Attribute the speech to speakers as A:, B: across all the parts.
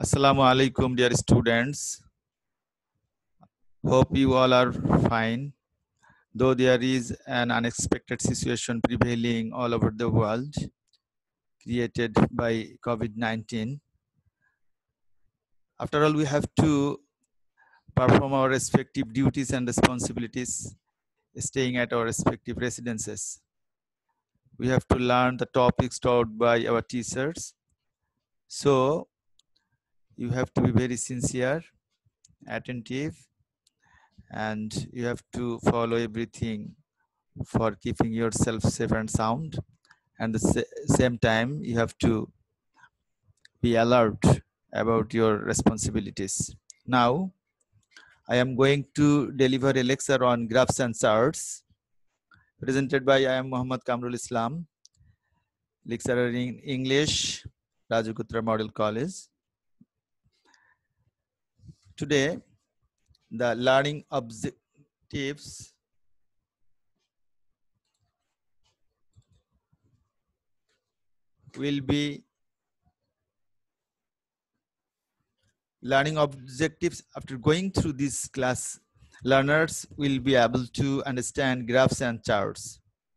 A: Assalamu alaikum, dear students. Hope you all are fine. Though there is an unexpected situation prevailing all over the world created by COVID-19. After all, we have to perform our respective duties and responsibilities staying at our respective residences. We have to learn the topics taught by our teachers. So you have to be very sincere, attentive, and you have to follow everything for keeping yourself safe and sound. And at the same time, you have to be alert about your responsibilities. Now, I am going to deliver a lecture on graphs and charts presented by I am Muhammad Kamrul Islam, lecturer in English, Rajagutra Model College. Today, the learning objectives will be after going through this class. Learners will be able to understand graphs and charts.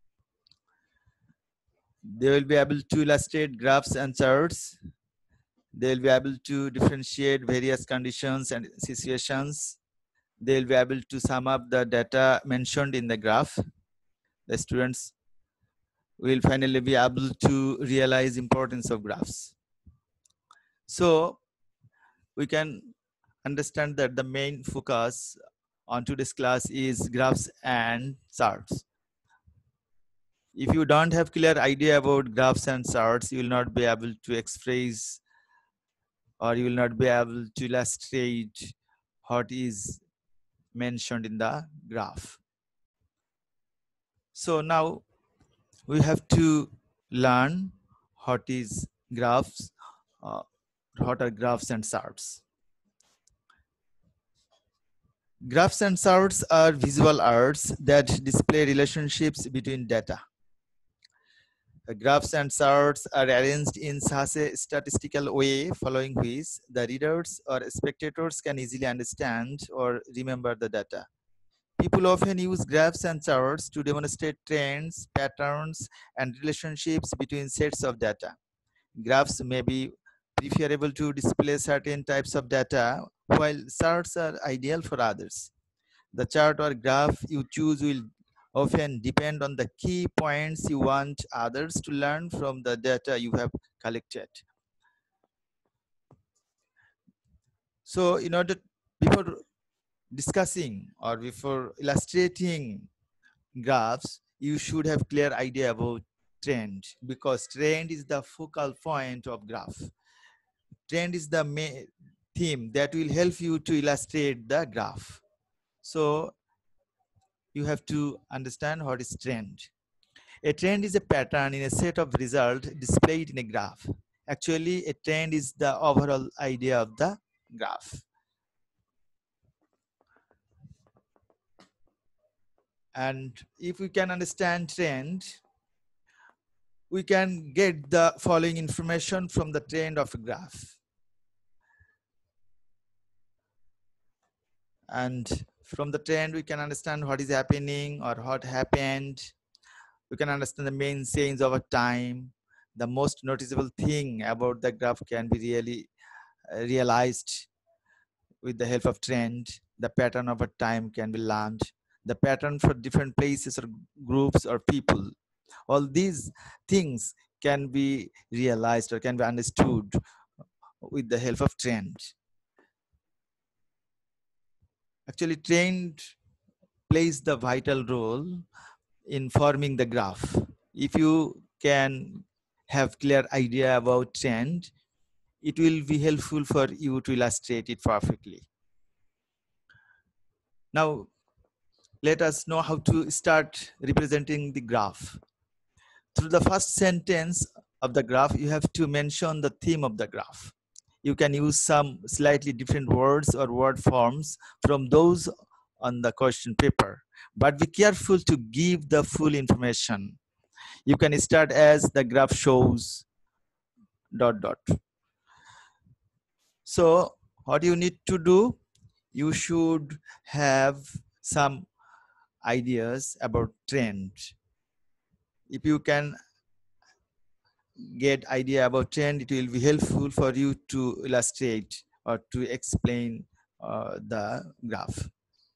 A: They will be able to illustrate graphs and charts. They will be able to differentiate various conditions and situations. They will be able to sum up the data mentioned in the graph. The students will finally be able to realize importance of graphs. So we can understand that the main focus on today's class is graphs and charts. If you don't have clear idea about graphs and charts, you will not be able to express or you will not be able to illustrate what is mentioned in the graph. So now we have to learn what is graphs, what are graphs and charts. Graphs and charts are visual arts that display relationships between data. Graphs and charts are arranged in such a statistical way following which the readers or spectators can easily understand or remember the data. People often use graphs and charts to demonstrate trends, patterns, and relationships between sets of data. Graphs may be preferable to display certain types of data, while charts are ideal for others. The chart or graph you choose will often depend on the key points you want others to learn from the data you have collected. So before discussing or before illustrating graphs, you should have clear idea about trend, because trend is the focal point of graph. Trend is the main theme that will help you to illustrate the graph. So you have to understand what is trend. A trend is a pattern in a set of results displayed in a graph. Actually, a trend is the overall idea of the graph. And if we can understand trend, we can get the following information from the trend of a graph. And from the trend, we can understand what is happening or what happened. We can understand the main change over time. The most noticeable thing about the graph can be really realized with the help of trend. The pattern over time can be learned. The pattern for different places or groups or people. All these things can be realized or can be understood with the help of trend. Actually, trend plays the vital role in forming the graph. If you can have clear idea about trend, it will be helpful for you to illustrate it perfectly. Now, let us know how to start representing the graph. Through the first sentence of the graph, you have to mention the theme of the graph. You can use some slightly different words or word forms from those on the question paper, but be careful to give the full information. You can start as the graph shows ... So what you need to do, you should have some ideas about trend. If you can get idea about trend, it will be helpful for you to illustrate or to explain the graph.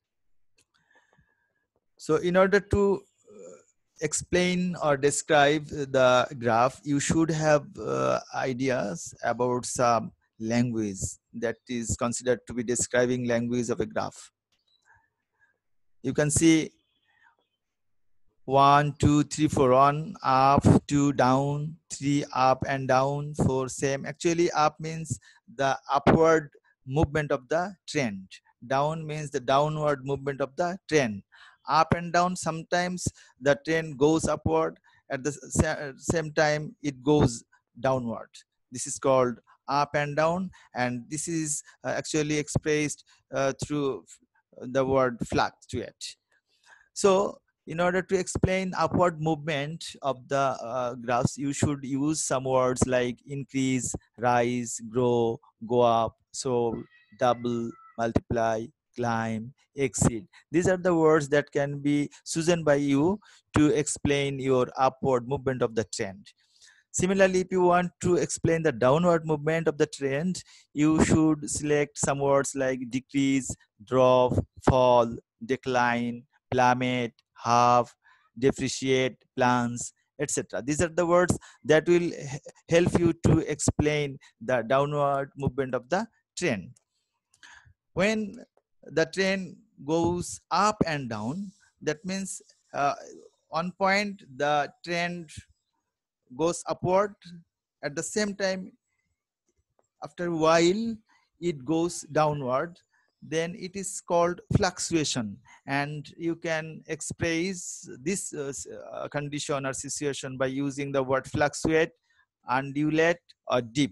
A: So in order to explain or describe the graph, you should have ideas about some language that is considered to be describing language of a graph. You can see 1, 2, 3, 4, 1, up, 2, down, 3, up and down, 4, same. Actually, up means the upward movement of the trend. Down means the downward movement of the trend. Up and down, sometimes the trend goes upward, at the same time it goes downward. This is called up and down, and this is actually expressed through the word fluctuate. So in order to explain upward movement of the graphs, you should use some words like increase, rise, grow, go up, so double, multiply, climb, exceed. These are the words that can be chosen by you to explain your upward movement of the trend. Similarly, if you want to explain the downward movement of the trend, you should select some words like decrease, drop, fall, decline, plummet, halve, depreciate, plunge, etc. These are the words that will help you to explain the downward movement of the trend. When the trend goes up and down, that means on point the trend goes upward, at the same time after a while it goes downward, then it is called fluctuation, and you can express this condition or situation by using the word fluctuate, undulate or dip.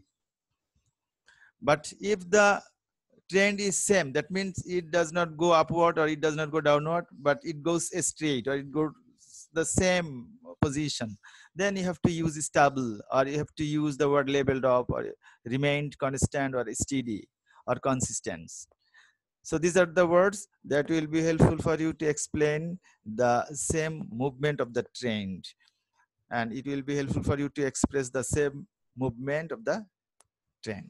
A: But if the trend is same, that means it does not go upward or it does not go downward, but it goes straight or it goes the same position, then you have to use stable, or you have to use the word leveled up, or remained constant, or steady, or consistent. So these are the words that will be helpful for you to explain the same movement of the trend, and it will be helpful for you to express the same movement of the trend.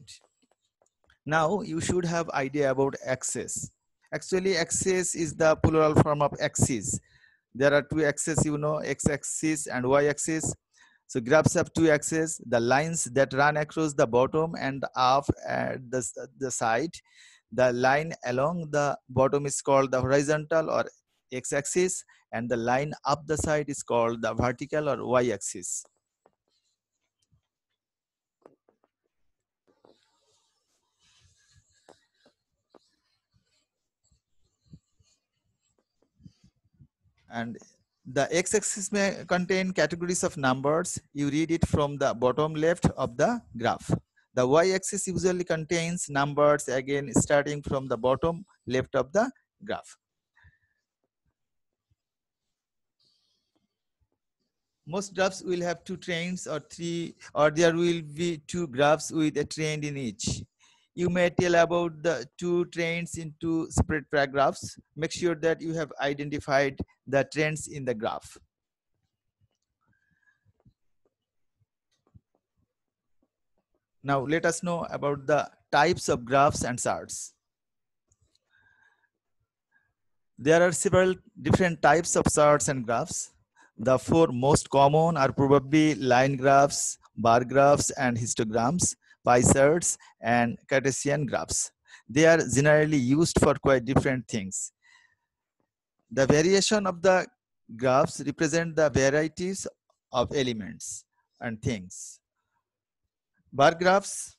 A: Now you should have idea about axis. Actually, axis is the plural form of axis. There are two axes, you know, x-axis and y-axis. So graphs have two axes, the lines that run across the bottom and up at the side. The line along the bottom is called the horizontal or x-axis, and the line up the side is called the vertical or y-axis. And the x-axis may contain categories of numbers. You read it from the bottom left of the graph. The y-axis usually contains numbers, again starting from the bottom left of the graph. Most graphs will have two trends or three, or there will be two graphs with a trend in each. You may tell about the two trends into separate paragraphs. Make sure that you have identified the trends in the graph. Now let us know about the types of graphs and charts. There are several different types of charts and graphs. The four most common are probably line graphs, bar graphs, and histograms, pie charts, and Cartesian graphs. They are generally used for quite different things. The variation of the graphs represent the varieties of elements and things. Bar graphs,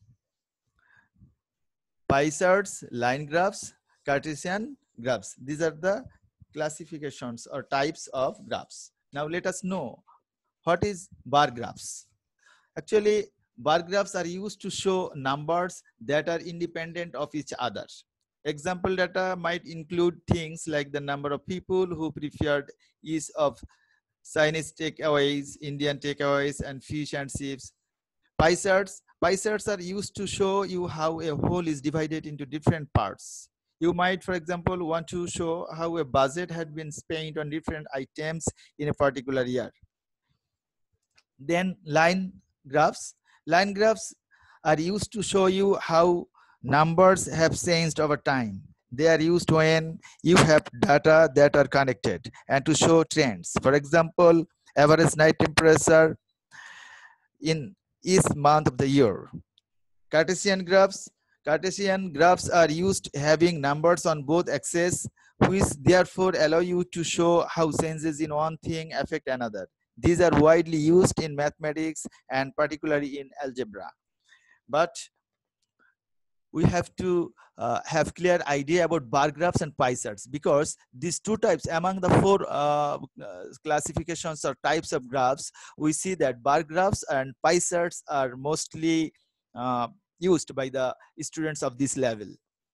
A: pie charts, line graphs, Cartesian graphs. These are the classifications or types of graphs. Now let us know what is bar graphs. Actually, bar graphs are used to show numbers that are independent of each other. Example data might include things like the number of people who preferred each of Chinese takeaways, Indian takeaways, and fish and chips. Pie charts Pie charts are used to show you how a whole is divided into different parts. You might, for example, want to show how a budget had been spent on different items in a particular year. Then line graphs. Line graphs are used to show you how numbers have changed over time. They are used when you have data that are connected and to show trends. For example, average night temperature in each month of the year. Cartesian graphs. Cartesian graphs are used having numbers on both axes, which therefore allow you to show how changes in one thing affect another. These are widely used in mathematics and particularly in algebra. But we have to have clear idea about bar graphs and pie charts, because these two types among the four classifications or types of graphs, we see that bar graphs and pie charts are mostly used by the students of this level.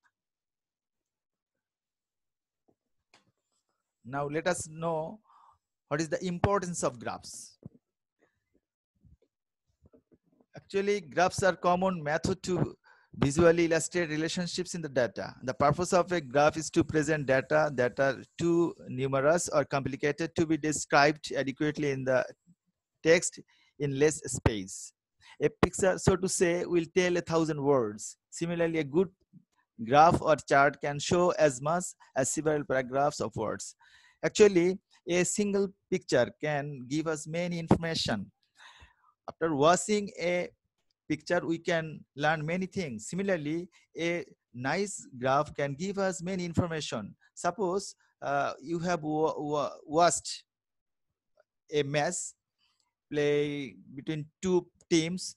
A: Now let us know what is the importance of graphs. Actually, graphs are common method to visually illustrate relationships in the data. The purpose of a graph is to present data that are too numerous or complicated to be described adequately in the text in less space. A picture, so to say, will tell 1,000 words. Similarly, a good graph or chart can show as much as several paragraphs of words. Actually, a single picture can give us many information. After watching a picture, we can learn many things. Similarly, a nice graph can give us many information. Suppose you have watched a match play between two teams.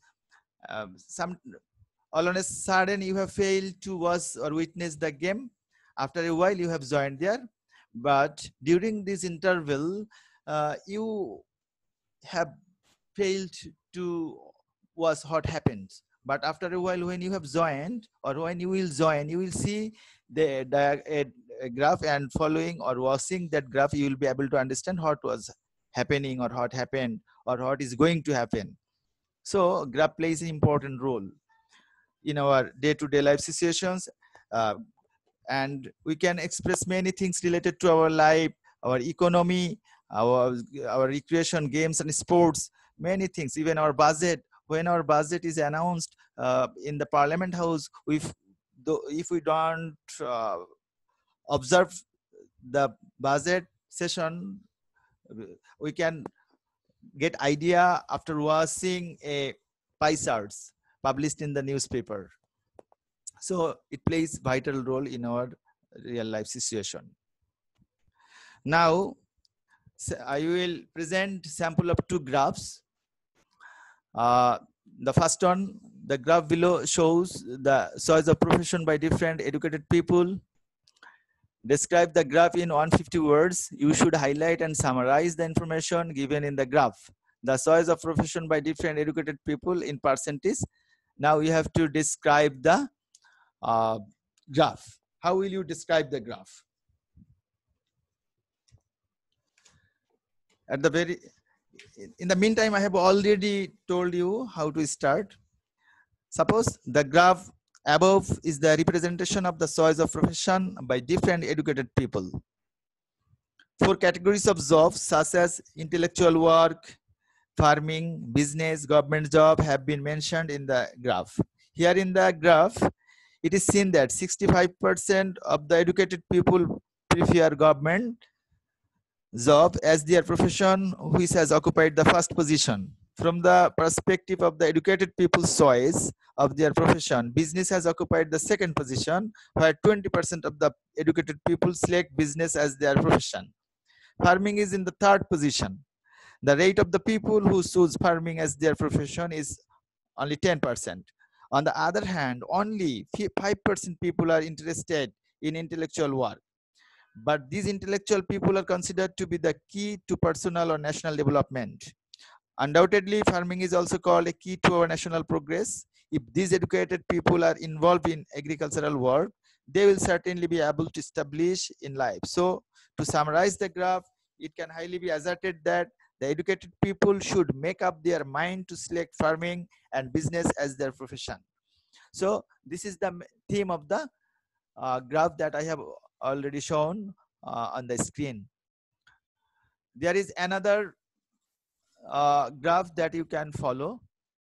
A: All on a sudden, you have failed to watch or witness the game. After a while, you have joined there. But during this interval, you have failed to watch what happens. But after a while, when you have joined or when you will join, you will see a graph, and following or watching that graph, you will be able to understand what was happening or what happened or what is going to happen. So graph plays an important role in our day-to-day life situations, and we can express many things related to our life, our economy, our recreation, games and sports, many things, even our budget. When our budget is announced in the Parliament House, if we don't observe the budget session, we can get idea after watching a pie charts published in the newspaper. So it plays vital role in our real life situation. Now I will present sample of two graphs. The first one, the graph below shows the choice of profession by different educated people. Describe the graph in 150 words. You should highlight and summarize the information given in the graph. The choice of profession by different educated people in percentage. Now you have to describe the graph. How will you describe the graph? In the meantime, I have already told you how to start. Suppose the graph above is the representation of the choice of profession by different educated people. 4 categories of jobs such as intellectual work, farming, business, government job have been mentioned in the graph. Here in the graph, it is seen that 65% of the educated people prefer government job as their profession, which has occupied the first position. From the perspective of the educated people's choice of their profession, business has occupied the second position, where 20% of the educated people select business as their profession. Farming is in the third position. The rate of the people who choose farming as their profession is only 10%. On the other hand, only 5% people are interested in intellectual work. But these intellectual people are considered to be the key to personal or national development. Undoubtedly, farming is also called a key to our national progress. If these educated people are involved in agricultural work, they will certainly be able to establish in life. So, to summarize the graph, it can highly be asserted that The educated people should make up their mind to select farming and business as their profession. So this is the theme of the graph that I have already shown on the screen. There is another graph that you can follow.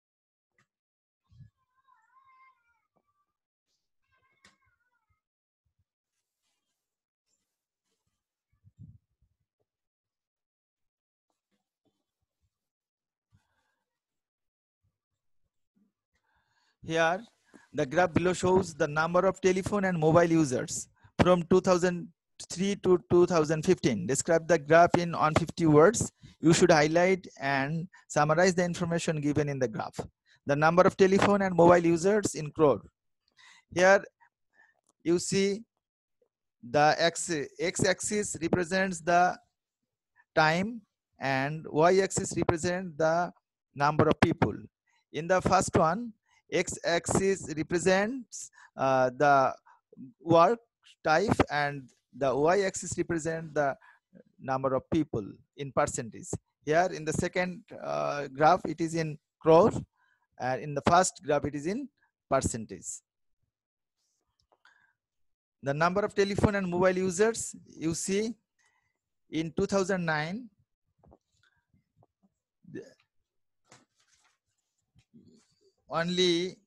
A: Here, the graph below shows the number of telephone and mobile users from 2003 to 2015. Describe the graph in 150 words. You should highlight and summarize the information given in the graph. The number of telephone and mobile users in crore. Here, you see the x-axis represents the time and y-axis represents the number of people. In the first one, x-axis represents the work type and the y-axis represents the number of people in percentage. Here in the second graph, it is in crore, and in the first graph, it is in percentage. The number of telephone and mobile users, you see in 2009, only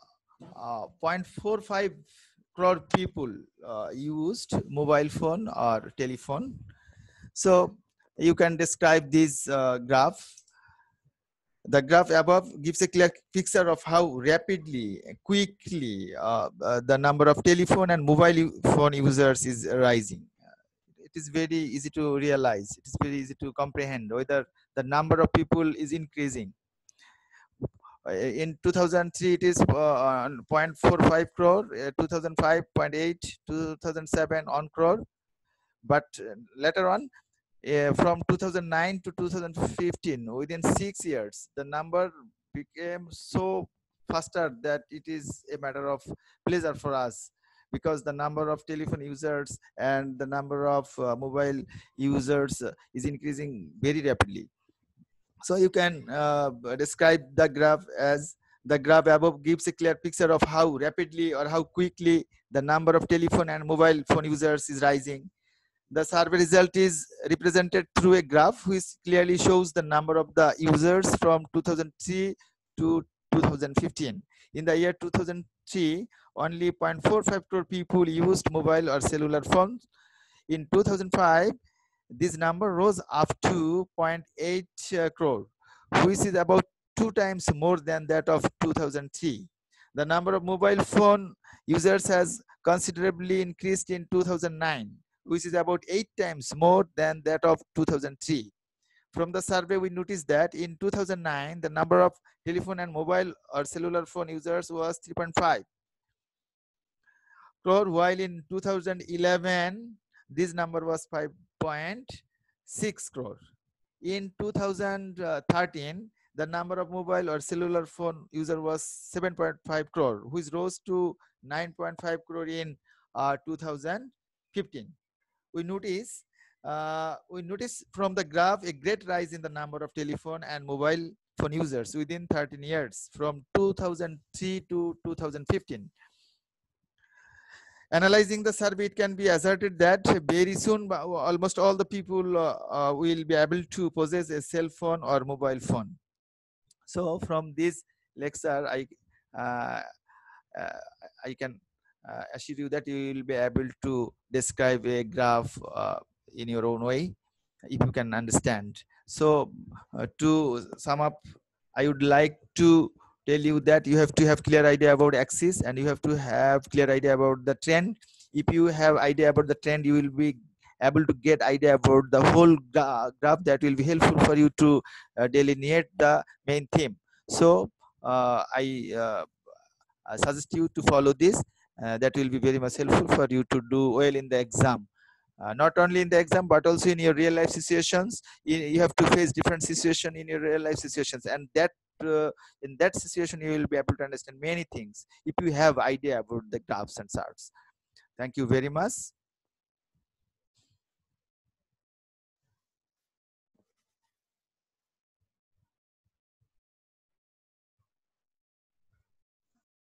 A: 0.45 crore people used mobile phone or telephone. So you can describe this graph. The graph above gives a clear picture of how rapidly, quickly the number of telephone and mobile phone users is rising. It is very easy to realize. It is very easy to comprehend whether the number of people is increasing. In 2003, it is 0.45 crore, 2005, 0.8, 2007, 1 crore. But later on, from 2009 to 2015, within 6 years, the number became so faster that it is a matter of pleasure for us, because the number of telephone users and the number of mobile users is increasing very rapidly. So you can describe the graph as the graph above gives a clear picture of how rapidly or how quickly the number of telephone and mobile phone users is rising. The survey result is represented through a graph which clearly shows the number of the users from 2003 to 2015. In the year 2003, only 0.45 crore people used mobile or cellular phones. In 2005, this number rose up to 0.8 crore, which is about 2 times more than that of 2003. The number of mobile phone users has considerably increased in 2009, which is about 8 times more than that of 2003. From the survey, we noticed that in 2009, the number of telephone and mobile or cellular phone users was 3.5 crore, while in 2011, this number was 5.6 crore. In 2013, the number of mobile or cellular phone user was 7.5 crore, which rose to 9.5 crore in 2015. We notice from the graph a great rise in the number of telephone and mobile phone users within 13 years, from 2003 to 2015. Analyzing the survey, it can be asserted that very soon almost all the people will be able to possess a cell phone or mobile phone. So from this lecture, uh, I can assure you that you will be able to describe a graph in your own way, if you can understand. So to sum up, I would like to tell you that you have to have clear idea about axis, and you have to have clear idea about the trend. If you have idea about the trend, you will be able to get idea about the whole graph that will be helpful for you to delineate the main theme. So I suggest you to follow this. That will be very much helpful for you to do well in the exam. Not only in the exam, but also in your real life situations. You have to face different situations in your real life situations, and that in that situation you will be able to understand many things if you have idea about the graphs and charts. Thank you very much.